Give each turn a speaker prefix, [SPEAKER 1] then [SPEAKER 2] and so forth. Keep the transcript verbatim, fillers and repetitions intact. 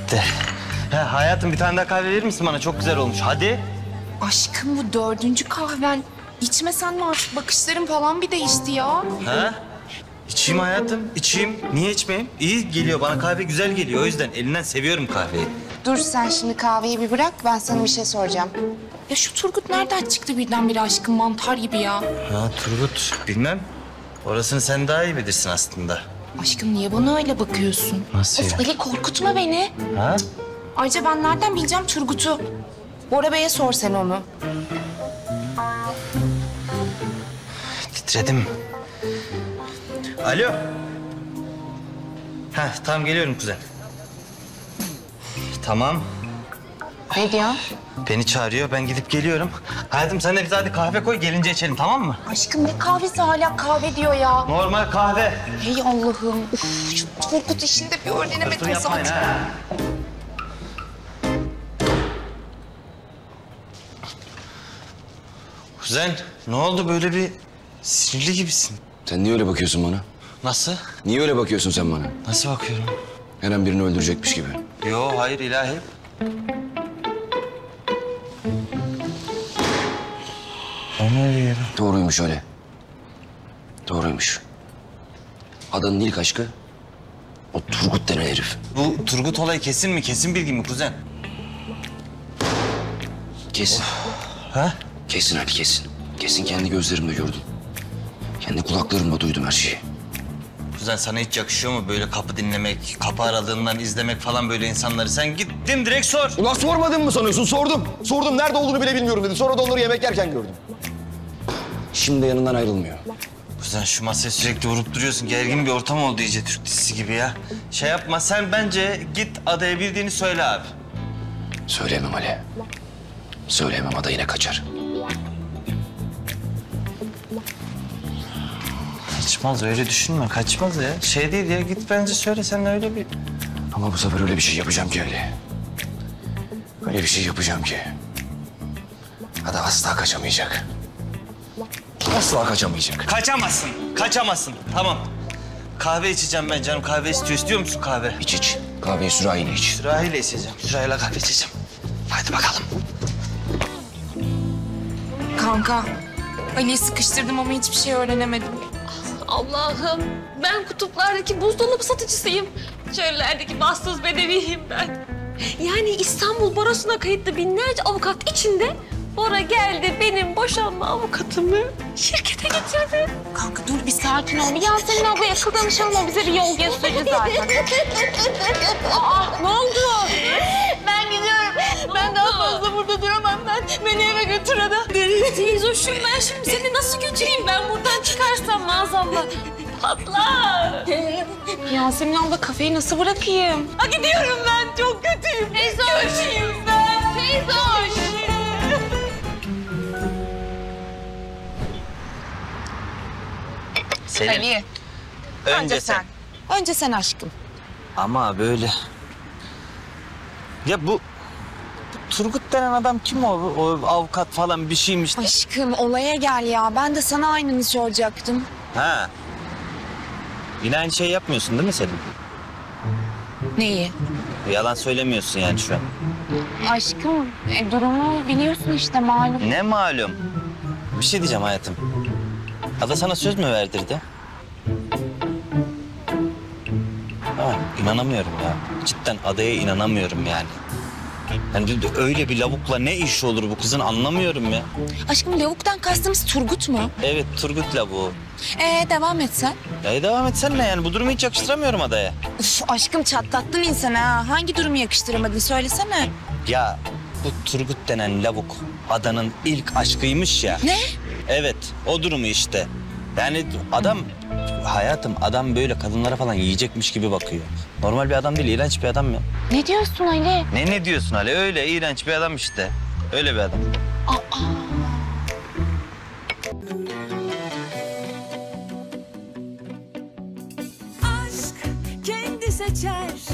[SPEAKER 1] bitti. He, hayatım bir tane daha kahve verir misin bana? Çok güzel olmuş. Hadi.
[SPEAKER 2] Aşkım bu dördüncü kahven. İçmesen mi artık? Bakışların falan bir değişti ya.
[SPEAKER 1] Ha? İçeyim hayatım, içeyim. Niye içmeyeyim? İyi geliyor bana, kahve güzel geliyor. O yüzden elinden seviyorum kahveyi.
[SPEAKER 2] Dur sen şimdi kahveyi bir bırak. Ben sana bir şey soracağım. Ya şu Turgut nereden çıktı birdenbire aşkım? Mantar gibi ya.
[SPEAKER 1] Ha Turgut, bilmem. Orasını sen daha iyi bilirsin aslında.
[SPEAKER 2] Aşkım niye bana öyle bakıyorsun?
[SPEAKER 1] Nasıl
[SPEAKER 2] Of
[SPEAKER 1] ya?
[SPEAKER 2] Ali korkutma beni.
[SPEAKER 1] Ha?
[SPEAKER 2] Ayrıca ben nereden bileceğim Turgut'u? Bora Bey'e sor sen onu.
[SPEAKER 1] Titredim. Alo. Heh, tamam geliyorum kuzen. Tamam.
[SPEAKER 2] Ne diyor?
[SPEAKER 1] Beni çağırıyor, ben gidip geliyorum. Hayatım sen de bize hadi kahve koy, gelince içelim tamam mı?
[SPEAKER 2] Aşkım ne kahvesi hala kahve diyor ya.
[SPEAKER 1] Normal kahve.
[SPEAKER 2] Hey Allah'ım. Uf, şu Turgut işinde bir
[SPEAKER 1] Fırfır
[SPEAKER 2] öğrenemedim
[SPEAKER 1] yapmayın
[SPEAKER 2] zaten.
[SPEAKER 1] ha. Kuzen, ne oldu böyle bir sinirli gibisin?
[SPEAKER 3] Sen niye öyle bakıyorsun bana?
[SPEAKER 1] Nasıl?
[SPEAKER 3] Niye öyle bakıyorsun sen bana?
[SPEAKER 1] Nasıl bakıyorum?
[SPEAKER 3] Her an birini öldürecekmiş gibi.
[SPEAKER 1] Yo, hayır ilahi. Ben ne diyorum?
[SPEAKER 3] Doğruymuş öyle. Doğruymuş. Adanın ilk aşkı o Turgut denen herif.
[SPEAKER 1] Bu Turgut olayı kesin mi? Kesin bilgi mi kuzen?
[SPEAKER 3] Kesin.
[SPEAKER 1] Ha?
[SPEAKER 3] Kesin Ali kesin. Kesin kendi gözlerimle gördüm. Kendi kulaklarımla duydum her şeyi.
[SPEAKER 1] Kuzen sana hiç yakışıyor mu böyle kapı dinlemek, kapı aralığından izlemek falan böyle insanları? Sen gittin direkt sor.
[SPEAKER 3] Ulan sormadın mı sanıyorsun? Sordum. Sordum nerede olduğunu bile bilmiyorum dedi. Sonra da onları yemek yerken gördüm. Şimdi de yanından ayrılmıyor.
[SPEAKER 1] Kuzen şu masaya sürekli vurup duruyorsun. Gergin bir ortam oldu iyice Türk dizisi gibi ya. Şey yapma sen bence git adaya bildiğini söyle abi.
[SPEAKER 3] Söyleyemem Ali. Söyleyemem, ada yine kaçar.
[SPEAKER 1] Kaçmaz öyle düşünme kaçmaz ya. Şey değil ya git bence söyle sen öyle bir...
[SPEAKER 3] Ama bu sefer öyle bir şey yapacağım ki Ali. Öyle bir şey yapacağım ki. Ada asla kaçamayacak. Asla kaçamayacak.
[SPEAKER 1] Kaçamazsın, kaçamazsın. Tamam. Kahve içeceğim ben canım. Kahve istiyor. İstiyor musun kahve?
[SPEAKER 3] İç iç. Kahveyi sürahiyle iç.
[SPEAKER 1] Sürahiyle içeceğim. Sürahiyle kahve içeceğim.
[SPEAKER 3] Hadi bakalım.
[SPEAKER 2] Kanka, Ali'yi sıkıştırdım ama hiçbir şey öğrenemedim.
[SPEAKER 4] Allah'ım, ben kutuplardaki buzdolabı satıcısıyım. Çöllerdeki bahtsız bedeviyim ben. Yani İstanbul Barosu'na kayıtlı binlerce avukat içinde Bora geldi benim boşanma avukatımı şirkete getirdi.
[SPEAKER 2] Kanka dur bir sakin ol. Bir Yasemin ablaya akıl danışalım, o bize bir yol gösterir zaten. Aa, ne oldu?
[SPEAKER 4] Ben gidiyorum. Ben daha fazla burada duramam ben. Beni eve götür hadi. Teyzoşum ben şimdi seni nasıl götüreyim? Ben buradan çıkarsam maazallah patlar.
[SPEAKER 2] Yasemin abla kafeyi nasıl bırakayım?
[SPEAKER 4] Ha gidiyorum ben. Çok kötüyüm. Teyzoş. Kötüyüm ben. Teyzoş.
[SPEAKER 1] Senin.
[SPEAKER 2] Ali.
[SPEAKER 1] Önce,
[SPEAKER 2] Önce
[SPEAKER 1] sen.
[SPEAKER 2] sen. Önce sen aşkım.
[SPEAKER 1] Ama böyle... Ya bu... bu Turgut denen adam kim o? O avukat falan bir şeymiş.
[SPEAKER 2] Aşkım olaya gel ya. Ben de sana aynını soracaktım.
[SPEAKER 1] Ha. Yine aynı şey yapmıyorsun değil mi Selim?
[SPEAKER 2] Neyi?
[SPEAKER 1] Yalan söylemiyorsun yani şu an.
[SPEAKER 2] Aşkım e, durumu biliyorsun işte malum.
[SPEAKER 1] Ne malum? Bir şey diyeceğim hayatım. Ada sana söz mü verdirdi? Ha, inanamıyorum ya. Cidden adaya inanamıyorum yani. Yani öyle bir lavukla ne iş olur bu kızın anlamıyorum ya.
[SPEAKER 2] Aşkım lavuktan kastımız Turgut mu?
[SPEAKER 1] Evet Turgut lavuğu.
[SPEAKER 2] Ee devam et sen.
[SPEAKER 1] Ya devam etsen ne yani bu durumu hiç yakıştıramıyorum adaya.
[SPEAKER 2] Uf, aşkım çatlattın insanı ha. Hangi durumu yakıştıramadın söylesene.
[SPEAKER 1] Ya bu Turgut denen lavuk adanın ilk aşkıymış ya.
[SPEAKER 2] Ne?
[SPEAKER 1] Evet o durumu işte. Yani adam hayatım adam böyle kadınlara falan yiyecekmiş gibi bakıyor. Normal bir adam değil iğrenç bir adam ya.
[SPEAKER 2] Ne diyorsun Ali?
[SPEAKER 1] Ne ne diyorsun Ali öyle iğrenç bir adam işte. Öyle bir adam.
[SPEAKER 2] Aa.
[SPEAKER 5] Aşk kendi seçer